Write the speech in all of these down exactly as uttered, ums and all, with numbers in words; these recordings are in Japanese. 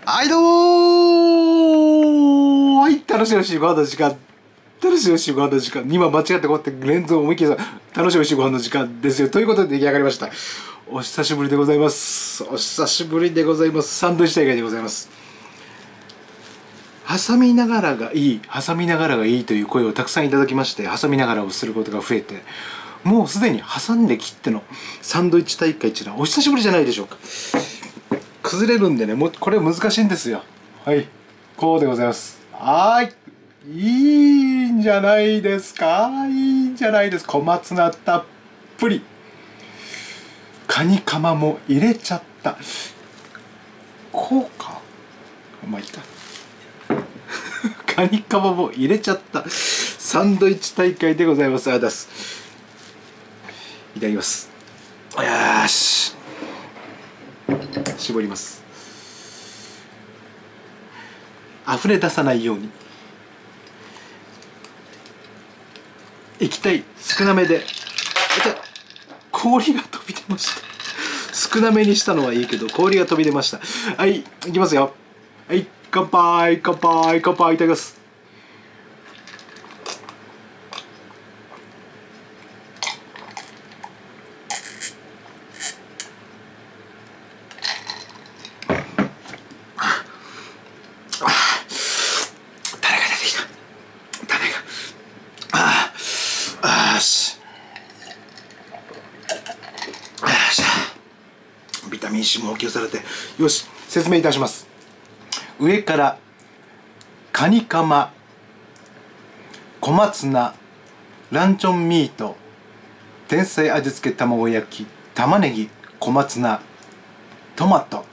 はいどうもー、はい、楽しいおいしいご飯の時間。楽しいおいしいご飯の時間。今間違ってこうやって連続思いっきりさ、楽しいおいしいご飯の時間ですよ。ということで出来上がりました。お久しぶりでございます。お久しぶりでございます。サンドイッチ大会でございます。挟みながらがいい、挟みながらがいいという声をたくさんいただきまして、挟みながらをすることが増えて、もうすでに挟んで切ってのサンドイッチ大会っていうのはお久しぶりじゃないでしょうか。崩れるんでね、もうこれ難しいんですよ。はい、こうでございます。はい、いいんじゃないですか。いいんじゃないですか。小松菜たっぷり、カニカマも入れちゃった。こうか、まあいいか。カニカマも入れちゃったサンドイッチ大会でございます。ありがとうございます。いただきます。よーし、絞ります。溢れ出さないように、液体少なめで。氷が飛び出ました。少なめにしたのはいいけど氷が飛び出ました。はい、いきますよ。はい、乾杯乾杯乾杯。いただきます。ビタミン C も補給されて、よし、説明いたします。上からカニカマ、小松菜、ランチョンミート、天才味付け卵焼き、玉ねぎ、小松菜、トマト、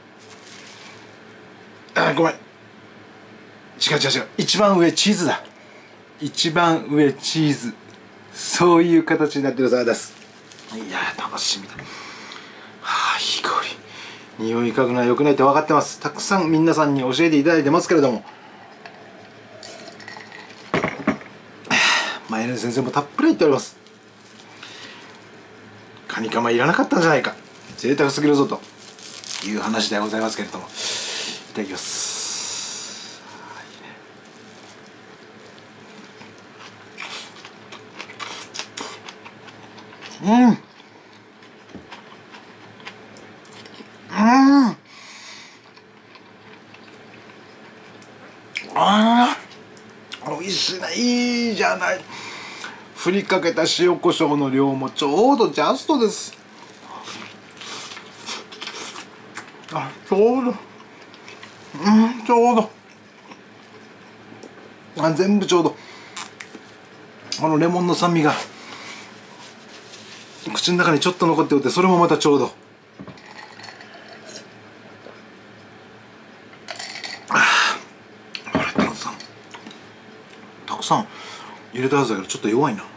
あ、ごめん、違う違う違う、一番上チーズだ。一番上チーズ、そういう形になってるそうです。いやー、楽しみだ。はあ、いい香り。匂い嗅ぐのは良くないって分かってます。たくさん皆さんに教えていただいてますけれども、前の先生もたっぷり言っております。カニカマいらなかったんじゃないか、贅沢すぎるぞという話でございますけれども、いただきます。うん、うん、あー、おいしいな。いいじゃない。振りかけた塩コショウの量もちょうどジャストです。あ、ちょうど、うん、ちょうど、あ、全部ちょうど。このレモンの酸味が口の中にちょっと残っておって、それもまたちょうど。たくさん入れたはずだけどちょっと弱いな。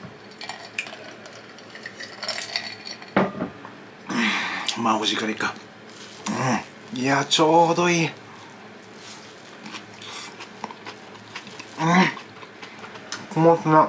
まあおじからいいか。うん、いや、ちょうどいい。うん、小松菜、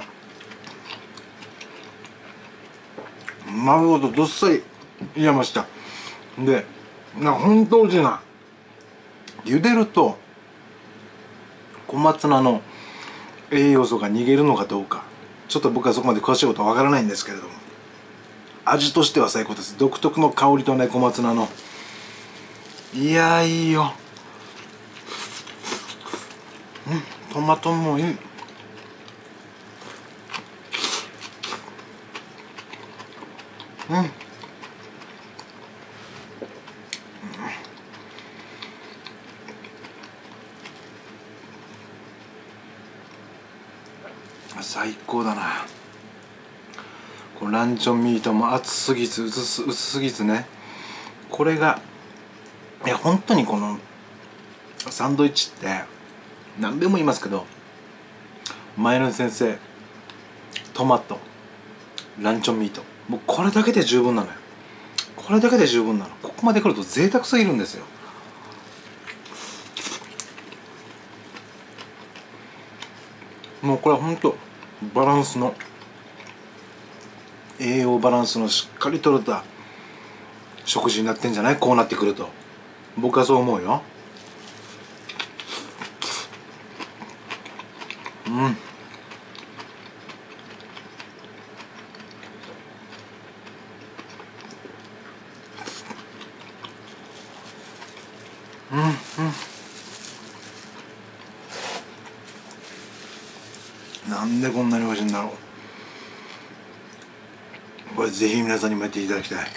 丸ごとどっさり入れました。で、なんか本当美味しいな。茹でると小松菜の栄養素が逃げるのかどうか、ちょっと僕はそこまで詳しいことはわからないんですけれども、味としては最高です。独特の香りとね、小松菜の、いやー、いいよ。うん、トマトもいい。うん、最高だな。このランチョンミートも厚すぎず薄す薄すぎずね、これが、いや本当にこのサンドイッチって何べんも言いますけど、前の先生、トマト、ランチョンミート、もうこれだけで十分なのよ。これだけで十分なの。ここまで来ると贅沢すぎるんですよ。もうこれは本当バランスの、栄養バランスのしっかりとれた食事になってんじゃない？こうなってくると僕はそう思うよ。 うんうんうんなんでこんなに美味しいんだろう。これぜひ皆さんにもやっていただきたい。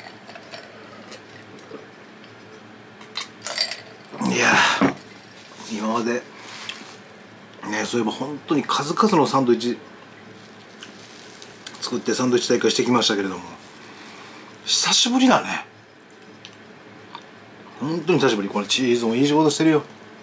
いやー今までね、そういえば本当に数々のサンドイッチ作ってサンドイッチ大会してきましたけれども、久しぶりだね。本当に久しぶり。これチーズもいい仕事してるよ。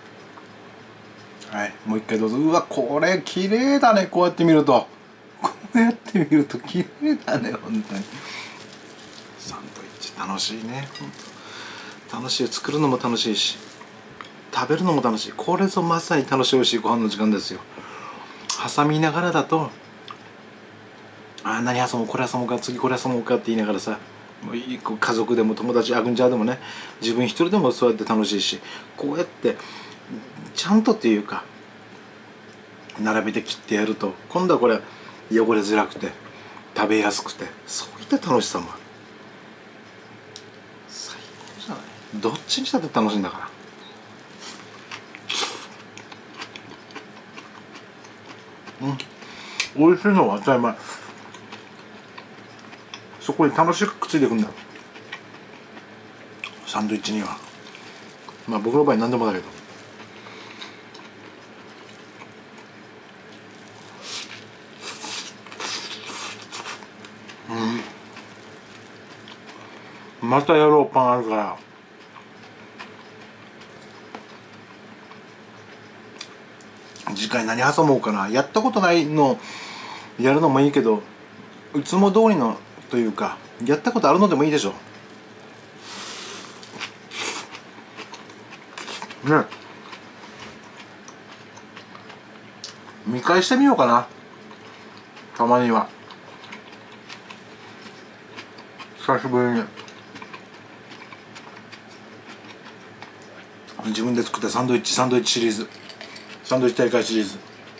はい、もう一回どうぞ。うわ、これ綺麗だね。こうやって見るとこうやって見ると綺麗だね。本当にサンドイッチ楽しいね。本当楽しい。作るのも楽しいし食べるのも楽しい。これぞまさに楽しい美味しいご飯の時間ですよ。挟みながらだと、ああ何挟もうこれ挟もうか次これ挟もうかって言いながらさ、もういい家族でも友達あぐんちゃんでもね、自分一人でもそうやって楽しいし、こうやってちゃんとっていうか並べて切ってやると今度はこれ汚れづらくて食べやすくて、そういった楽しさもある。最高じゃない。どっちにしたって楽しいんだから。うん美味しいのは当たり前。そこに楽しくくっついてくんだよサンドイッチには。まあ僕の場合何でもだけど、うんまたやろう。パンあるから次回何挟もうかな。やったことないのやるのもいいけど、いつも通りのというかやったことあるのでもいいでしょね。見返してみようかな、たまには。久しぶりに自分で作ったサンドイッチサンドイッチシリーズ、サンドイッチ大会シリーズ。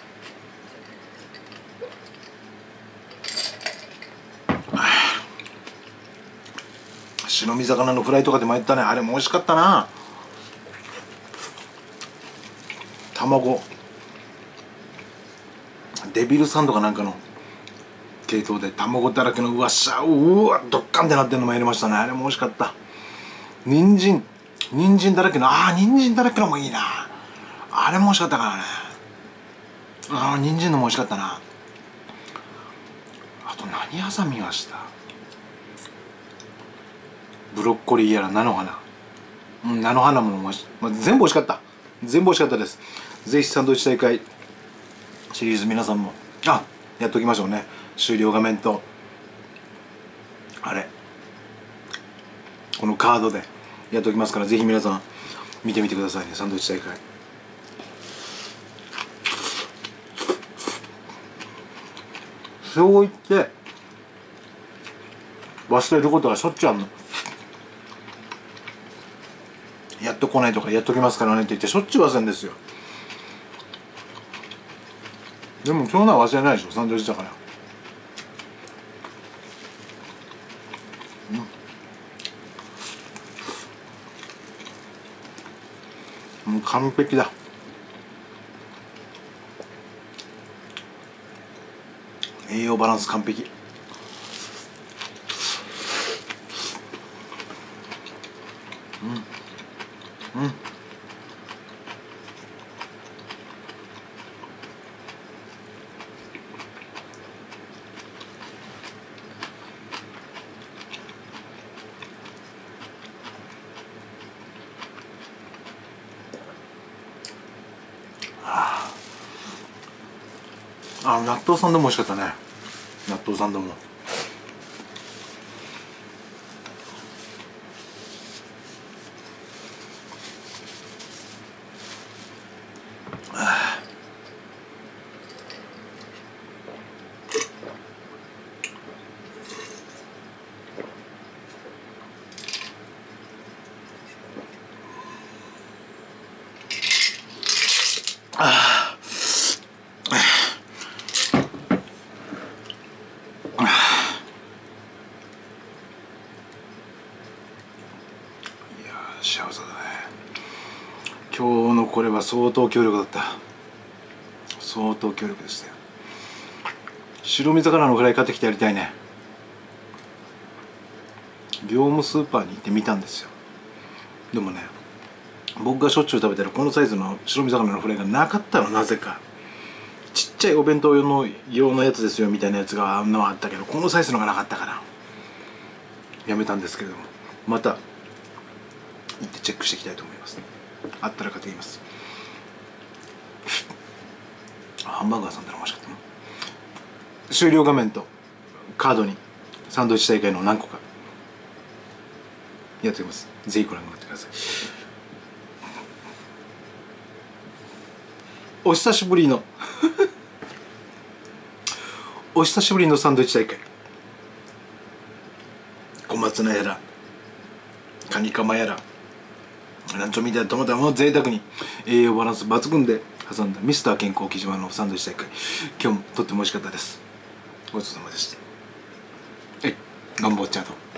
白身魚のフライとかでもやったね。あれも美味しかったな。卵デビルサンドかなんかの系統で卵だらけのうわっしゃうわドッカンってなってんのもやりましたね。あれも美味しかった。人参人参だらけのああ人参だらけのもいいな。あれも美味しかったからね。ああ人参のも美味しかったな。あと何挟みました。ブロッコリーやら菜の花、うん、菜の花ももし、まあ、全部美味しかった。全部美味しかったです。ぜひサンドイッチ大会シリーズ皆さんもあやっときましょうね。終了画面とあれこのカードでやっておきますから、ぜひ皆さん見てみてくださいね。サンドイッチ大会そう言って忘れることがしょっちゅうあるの。やっと来ないとかやっときますからねって言ってしょっちゅう忘れるんですよ。でも今日のは忘れないでしょ、サンドイッチだから。うん、もう完璧だ。栄養バランス完璧。うんうんあ、納豆サンドも美味しかったね。納豆サンドも今日のこれは相当強力だった。相当強力でしたよ。白身魚のフライ買ってきてやりたいね。業務スーパーに行ってみたんですよ。でもね、僕がしょっちゅう食べてるこのサイズの白身魚のフライがなかったの。なぜかちっちゃいお弁当用の用のやつですよみたいなやつがあんのはあったけど、このサイズのがなかったからやめたんですけれども、また行ってチェックしていきたいと思います。あったら買ってきます。ハンバーガーさんってのも欲しかったな。終了画面とカードにサンドイッチ大会の何個かやっております。ぜひご覧になってください。お久しぶりのお久しぶりのサンドイッチ大会。小松菜やらカニカマやらランチョンみたいなトマトを贅沢に栄養バランス抜群で挟んだミスター健康木島のサンドイッチ大会、今日もとっても美味しかったです。ごちそうさまでした。はい、ガンボッチャート。